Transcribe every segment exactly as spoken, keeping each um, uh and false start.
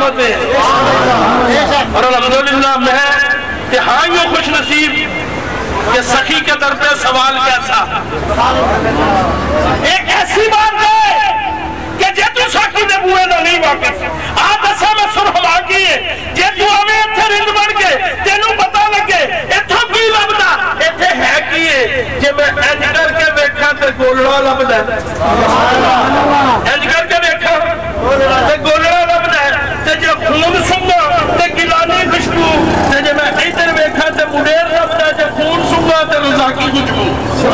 رحمت ہے. اور الحمدللہ میں تہائیوں خوش نصیب کہ سخی کے در پہ سوال کیسا ایک ایسی بات ہے کہ جے تو سخی دے بوئے نہ نہیں واقف آج ایسا میں سرح مانگی ہے جے تو ہمیں اتھے رند بڑھ کے تینوں پتا لگے اتھا کی لبدا اتھے ہے کیے جے میں انج کر کے بیٹھا تے گولڑا لبدا انج کر کے بیٹھا تے گولڑا لبدا تے جے خون سنگا تے گلانی خشبو تے جے میں ادھر بیٹھا تے مڈیر لبدا جے خون سنگا تے رضاکی خوشبو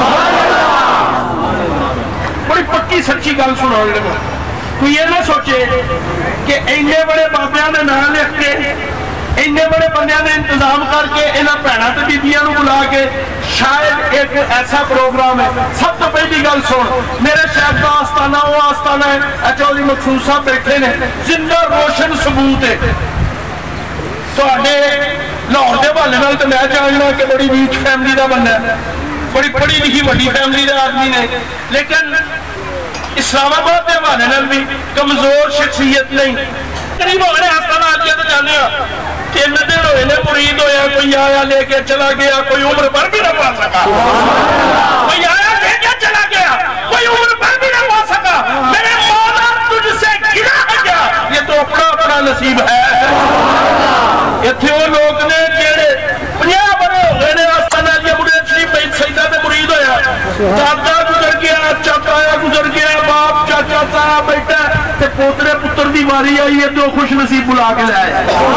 بڑی پکی سچی گل سنا رہے ہیں. تو یہ نہ سوچے کہ اینے بڑے بابیاں نے نہ لکھ کے اینے بڑے بندیاں نے انتظام کر کے انہاں بھیناں تے بیبیاں نوں بلا کے شاید ایک ایسا پروگرام ہے. سب تو پہلی گل سن میرے شہر کا آستانہ وہ آستانہ ہے اچھولی مقصود صاحب بیٹھے نے زندہ روشن ثبوت ہے. تو آڈے لاہور دے والے نال تو میں جاننا کہ بڑی ویچ فیملی دا بندہ ہے بڑی بڑی لکھی بڑی فیملی دا آدمی نے لیکن اسلام آباد دے والے نال بھی کمزور شخصیت نہیں. قریب ہو رہے آستانہ آجیے تو جانے ہاں تین دن ہوئے نے مرید ہویا کوئی آیا لے کے چلا گیا کوئی عمر پر بھی نہ پا سکا کوئی آیا لے کے چلا گیا کوئی عمر پر بھی نہ پا سکا. میرے مولا تجھ سے گرا ہے کیا یہ تو اپنا اپنا نصیب ہے. یہ تھے وہ لوگ نے جیڑے پنیا بڑے ہوئے نے آستانہ آجیے بڑے شریف بہت سیدہ دے مرید ہویا دادا گزر گیا چاچایا گزر گیا باپ چاچا تایا بیٹا تے پوترے پتر دی ماری آئی ہے تو خوش نصیب بلا کے لائے.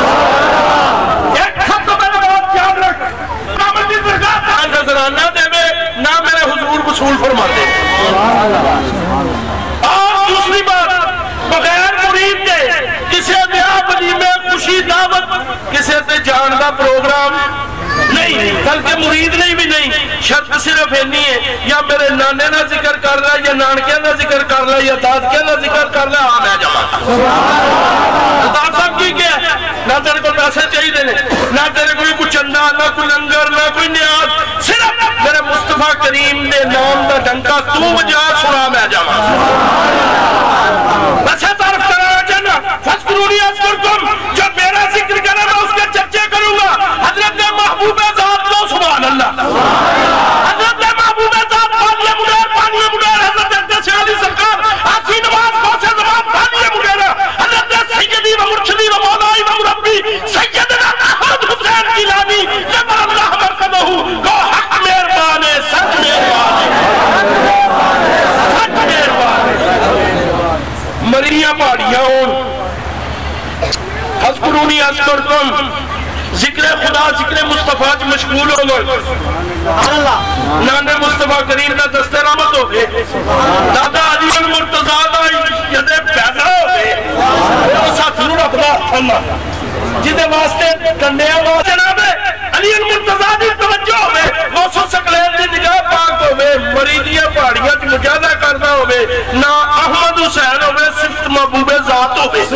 ایک خط تو میں نے بہت یاد رکھ نامل دی درگاہ تھا نظرانہ دے میں نہ میرے حضور وصول فرماتے. اور دوسری بات بغیر مرید دے کسے بیاہ ولیمے خوشی دعوت کسے تے جان دا پروگرام نہیں بلکہ مرید نہیں بھی نہیں. شرط صرف ہے نہیں ہے یا میرے نانے نہ ذکر کر رہا یا نانکے نہ ذکر کر رہا یا دادکے نہ ذکر کر رہا آن ہے جمع. داد صاحب کی کیا ہے نہ تیرے کو پیسے چاہی دینے نہ تیرے کوئی کچھ چندہ نہ کوئی لنگر نہ کوئی نیاز صرف میرے مصطفیٰ کریم دے نام دا ڈنکا تو وجہ سنا میں جمع. بس ہے تعرف کرا جانا فذکرونی اذکرکم جو میرا ذکر کرے میں اس کے چرچے کروں گا. حضرت محبوب ذات لو سبحان اللہ حضرت محبوب ذات پانی مدیر پانی مدیر حضرت اقدس علی سرکار آخی نواز خوش زمان پانی مدیر حضرت سیدی و مرشدی و مولائی و مربی سیدنا احمد حسین گیلانی جبر اللہ مرکبہ کو حق مہربان ہے سچ مہربان ہے سچ مہربان ہے. مریاں پاڑیاں ہون حضرونی اذکرکم ذکر خدا ذکر مصطفیٰ جو مشغول ہو گئے نانے مصطفیٰ کریم کا دست رحمت ہو گئے دادا علی المرتضیٰ دا یدے پیدا ہو گئے ساتھ نور اپنا ہتھنا جدے واسطے کنڈے آواز جناب علی المرتضیٰ دی توجہ ہو گئے غوث و سکلین دی نگاہ پاک ہو گئے مریدیاں پہاڑیاں کی مجاہدہ کرنا ہو گئے نہ احمد حسین ہو گئے صفت محبوب ذات ہو گئے.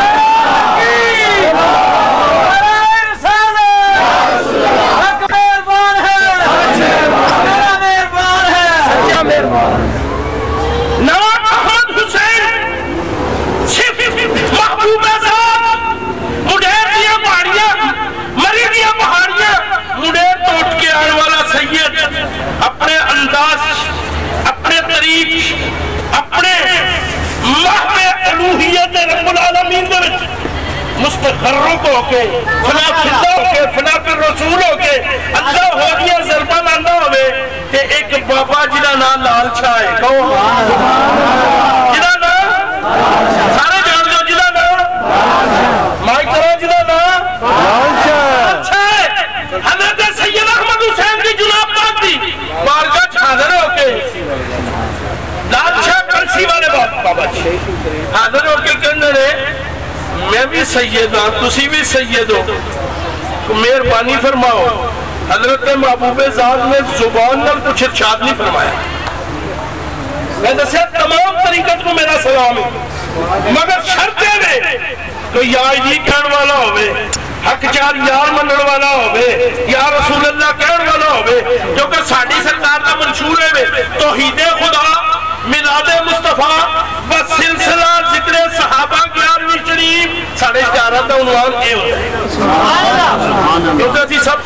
نام احمد حسین صرف محبوب ذات مڈیر دیا پہاڑیاں مری دیا پہاڑیاں مڈیر توٹ کے آنے والا سید اپنے انداز اپنے طریق اپنے محب الوہیت رب العالمین دے وچ مستقرق ہو کے فلا خدا ہو کے فلا پر رسول ہو کے اللہ ہو گیا ضربہ لانا ہوئے کہ ایک بابا جنہ نام لال چھائے کہو جنہ نام سارے جان جو جنہ نام مائی کرو جنہ نام لال چھائے حضرت سید احمد حسین کی جناب پاک دی بارگاہ حاضر ہو کے لال چھائے کرسی والے بابا جی حاضر ہو کے کہنے رہے میں بھی سید ہاں تسی بھی سید ہو مہربانی فرماؤ. حضرت محبوب ذات نے زبان نال کچھ ارشاد نہیں فرمایا. میں دسیا تمام طریقت کو میرا سلام ہے مگر شرطے میں کوئی یا جی کہن والا ہوئے حق چار یار منن والا ہوئے یا رسول اللہ کہن والا ہوئے جو کہ ساڑھی سرکار کا منشور ہے توحید خدا میلاد مصطفیٰ بس سلسلہ ذکر صحابہ گیارہویں شریف ساڑھے چار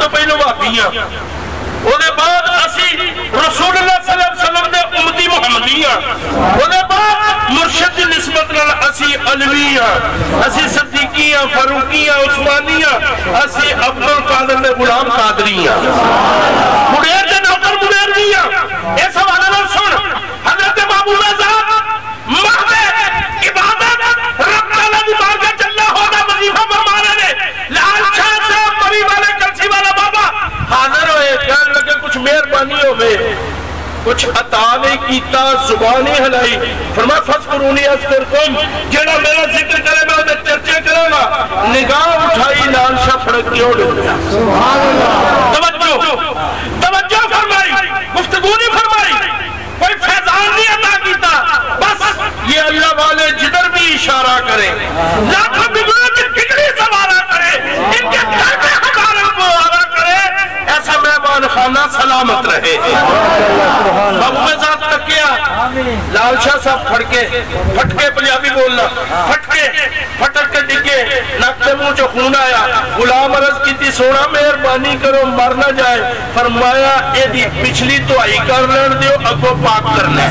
تو پہلو واقعیاں وہ بعد اسی رسول اللہ صلی اللہ علیہ وسلم دے امتی محمدیاں وہ بعد مرشد نسبت نال اسی علویاں اسی صدیقیاں فاروقیاں عثمانیاں اسی عبد القادر دے غلام قادریاں مڑیر دے نوکر مڑیر دیاں اس حوالے نال سن حضرت محبوب ذات محض عبادت رب تعالیٰ دی بارگاہ چلا ہوگا وظیفہ فرما رہے نے لال شاہ صاحب مری والے کلسی والا بابا حاضر ہوئے کہنے لگے کچھ مہربانی ہوئے کچھ عطا نہیں کیتا زبانی ہلائی فرمایا فذکرونی اذکرکم جیڑا میرا ذکر کرے میں انہیں چرچے کروں گا نگاہ اٹھائی لال شاہ پھڑک کے اڑ گیا سبحان اللہ توجہ توجہ فرمائی گفتگو نہیں فرمائی کوئی فیضان نہیں عطا کیتا بس یہ اللہ والے جدھر بھی اشارہ کریں لاکھوں بگڑوں کی بگڑی سوارہ کرے ان کے گھر میں ہزاروں کو آرہ کرے ایسا مہمان خانہ سلامت رہے محبوب ذات تکیا لال شاہ صاحب پھٹکے پھٹکے پنجابی بولنا پھٹکے پھٹک کے ڈگے نکتے منہ جو خون آیا غلام عرض کی تھی سونا مہربانی کرو مر نہ جائے فرمایا اے دی پچھلی تو آئی کر لڑ دیو اگو پاک کرنے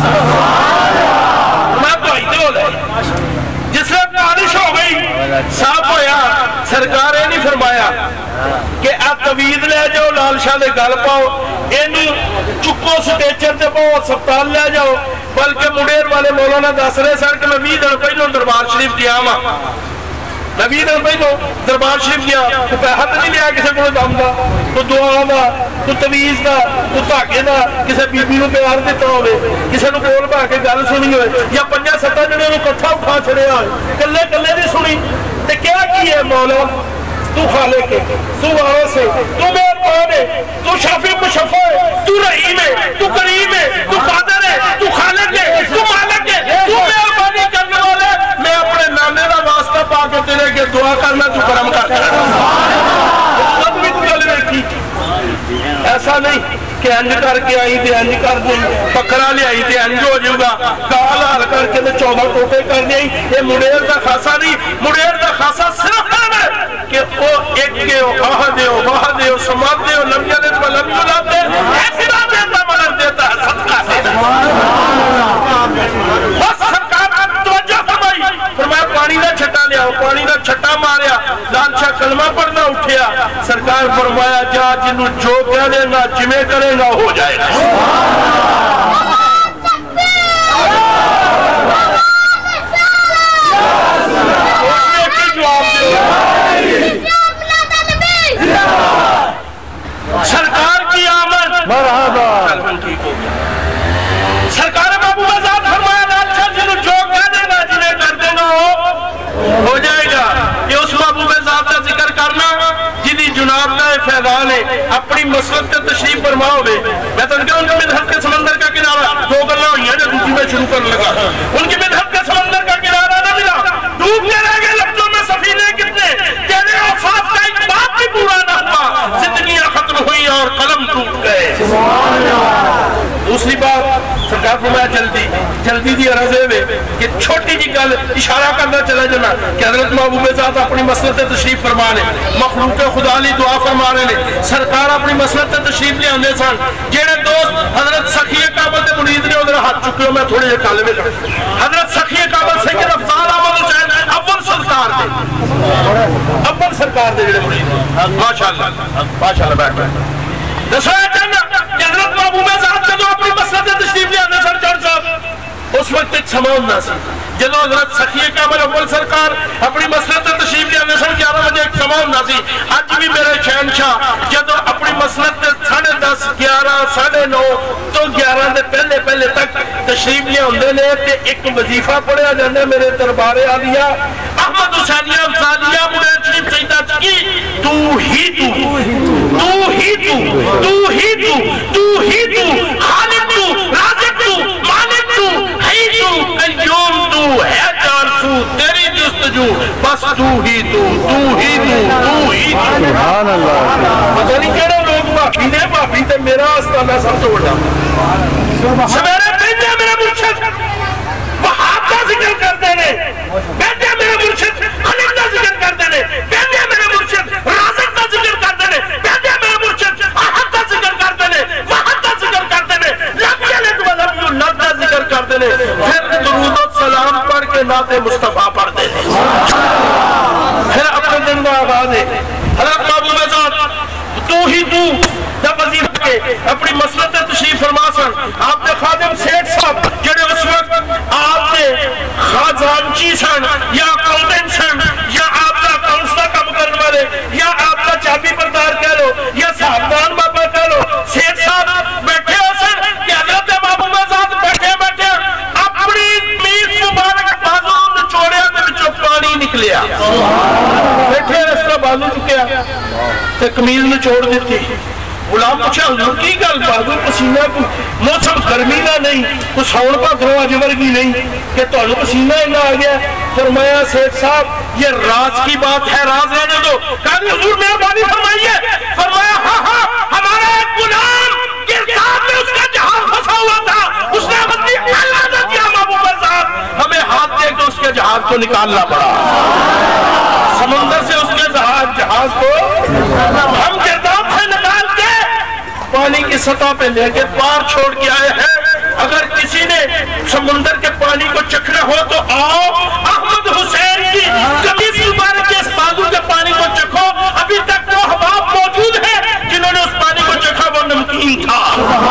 میں تو آئی دیو لے جس سے بارش ہو گئی صاحب ہویا سرکار نے فرمایا کہ آپ طوید لے جاؤ لال شاہ دے گل پاؤ اینی چکو سٹیچر تے پاؤ سپتال لے جاؤ بلکہ مڑیر والے مولانا دس رہے سر کہ میں بھی دن پہلوں دربار شریف کیا ماں میں بھی دن پہلوں دربار شریف کیا تو پیہت نہیں لیا کسے کو دم دا تو دعا دا تو تویز دا تو تاکے دا کسے بی بی نو پیار دیتا ہوئے کسے نو بول پا کے گل سنی ہوئے یا پنجا ستا جنہوں نے کتھا اٹھا چھڑے ہوئے کلے کلے دی سنی تے کیا کی ہے مولا تو خالق ہے تو وارث ہے تو مہربان ہے تو شافی مشفع ہے تو رحیم ہے تو کریم ہے تو قادر ہے تو خالق ہے تو مالک ہے تو مہربانی کرنے والے میں اپنے نانے کا واسطہ پا کے تیرے کے دعا کرنا تو کرم کر سب بھی تو گل دیکھی ایسا نہیں کہ انج کر کے آئی تھے انج کر دیں پکڑا لے آئی تھے انج ہو جائے گا کال حال کر کے چودہ ٹوٹے کر دیں یہ مڑیر دا خاصا نہیں مڑیر دا خاصا صرف ہے کہ وہ ایک کے آہد ہے واحد ہے سماد ہے لم یلد ولم یولد ایسی بات دیتا مدد دیتا ہے صدقہ سے بس سرکار توجہ فرمائی فرمایا پانی نہ چھٹا لیا پانی نہ چھٹا ماریا لال شاہ کلمہ پڑھنا اٹھیا سرکار فرمایا جا جنہوں جو کہہ دے گا جمع کرے گا ہو جائے گا سرکار کی آمد مرحبا ٹھیک ہو گیا سرکار محبوب ذات فرمایا لال شاہ جنہوں جو کہہ دے گا جنہیں کر دے گا ہو جائے گا یہ اس محبوب ذات کا ذکر کرنا جنہی جناب کا فیضان ہے اپنی مسلط کے تشریف فرما ہوئے میں تو ان کے ان کی مدحت کے سمندر کا کنارہ دو گلہ ہوئی ہیں جو دوسری میں شروع کرنے لگا ان کی مدحت کے سمندر کا کنارہ نہ ملا ڈوب کے رہ گئے لفظوں میں سفینے کتنے تیرے اوصاف کا ایک بات بھی پورا نہ ہوا زندگیاں ختم ہوئی اور قلم ٹوٹ گئے دوسری بات سرکار فرمایا جلدی جلدی دی عرض ہے کہ چھوٹی جی گل اشارہ کرنا چلا جنا کہ حضرت محبوب ذات اپنی مسلط تشریف فرما لے مخلوق خدا لی دعا فرما رہے ہیں سرکار اپنی مسلط تشریف لے آنے سان جیڑے دوست حضرت سخی کعبہ تے مرید نے ادھر ہاتھ چکے ہو میں تھوڑے جے کالے میں لڑ حضرت سخی کعبہ سید افضال احمد حسین اول سرکار دے اول سرکار دے جیڑے مرید ماشاءاللہ ماشاءاللہ بیٹھ بیٹھ دسوائے جنہ کہ حضرت محبوب ذات جدو اپنی مسلط تشریف لے آنے سان چڑھ صاحب اس وقت ایک سمان نہ سی جدو حضرت سخی کعبہ اول سرکار اپنی مسلط تشریف لے آنے سان گیارہ بجے ایک سمان نہ سی آج بھی میرے شہنشاہ جدو اپنی مسلط ساڑھے دس گیارہ ساڑھے نو تو گیارہ دے پہلے پہلے تک تشریف لے ہوندے نے تے ایک وظیفہ پڑھیا جاندے میرے دربار عالیہ احمد حسینیہ افضالیہ مڑیر شریف سیدہ چکی تو ہی تو تو ہی تو تو ہی تو تو ہی تو خالق تو رازق تو مالک تو حی تو قیوم تو ہے جان سو تیری جستجو بس تو ہی تو تو ہی تو تو ہی تو سبحان اللہ پتہ نہیں کہڑے لوگ معافی نے معافی تے میرا آستانہ سب تو بڑا سمیرے بیٹے میرے مرشد وہاب کا ذکر کرتے ہیں بیٹے میرے مرشد خلیل کا ذکر کرتے ہیں بیٹے میرے مرشد رازق کا ذکر کرتے ہیں بیٹے میرے مصطفیٰ پڑھتے تھے. پھر اپنے دن میں آغاز ہے حضرت محبوب ذات تو ہی تو جب وظیفہ کے اپنی مسلط تشریف فرما سن آپ نے خادم سیٹھ صاحب جڑے اس وقت آپ نے خازانچی سن یا اکاؤنٹنٹ سن یا آپ کا اکاؤنٹس کا کام کرنے والے یا آپ کا چابی بردار کہہ لو یا صاحبدان بابا کہہ لو سیٹھ صاحب بیٹھے ہو سن کہ حضرت محبوب ذات بیٹھے بیٹھے اپنی میز مبارک بازو نچوڑے دے وچوں پانی نکلیا بیٹھے اس کا بازو چکیا تے قمیض نچوڑ دیتی. غلام پوچھا حضور کی گل بازو پسینہ کو موسم گرمی نہ نہیں کوئی ساؤن پا کرو اج ورگی نہیں کہ تانوں پسینہ ہی نہ آ گیا. فرمایا سیٹھ صاحب یہ راز کی بات ہے راز رہنے دو. کہا حضور مہربانی فرمائیے. فرمایا ہاں ہاں ہمارا ایک غلام گرداب میں اس کا جہاز پھنسا ہوا تھا اس نے اپنی اللہ نہ دیا محبوب ذات ہمیں ہاتھ دے کے اس کے جہاز کو نکالنا پڑا. سمندر سے اس نے جہاز کو ہم گرداب سے نکال کے پانی کی سطح پہ لے کے پار چھوڑ کے آئے ہیں. اگر کسی نے سمندر کے پانی کو چکھنا ہو تو آؤ احمد حسین کی قمیص مبارک کے اس بازو کے پانی کو چکھو. ابھی تک وہ احباب موجود ہیں جنہوں نے اس پانی کو چکھا وہ نمکین تھا.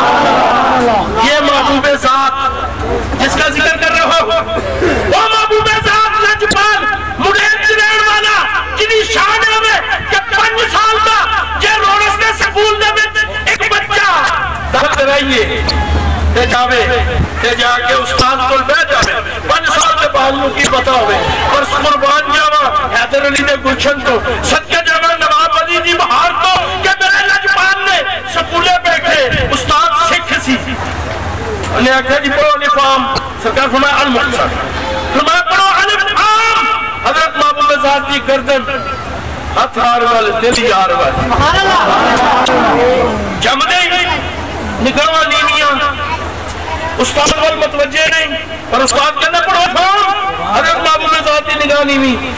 یہ محبوب ذات جس کا ذکر کر رہا ہوں وہ محبوب ذات لجپال مڈیر چرین والا جنہی شان ہے کہ پنج سال کا یہ رونس کے سکول دے میں ایک بچہ دخل کرائیے تے جاوے تے جا کے استاد کو بے جاوے پنج سال کے بعد کی پتا ہوئے اور قربان جاوا حیدر علی نے گلشن کو صدقہ جاوا نواب علی دی بہار کو کہ میرے لجپال نے سکولے بیٹھے استاد سکھ سی انہیں آکھا جی پڑھو الف عام سرکار فرمایا المختصر فرمایا پڑھو الف عام. حضرت محبوب ذات کی گردن ہاتھ ہار وال دل یار وال جمدے نگاہ نیمیاں استاد وال متوجہ نہیں پر استاد کہنا پڑھو فام. حضرت محبوب ذات کی نگاہ نیمی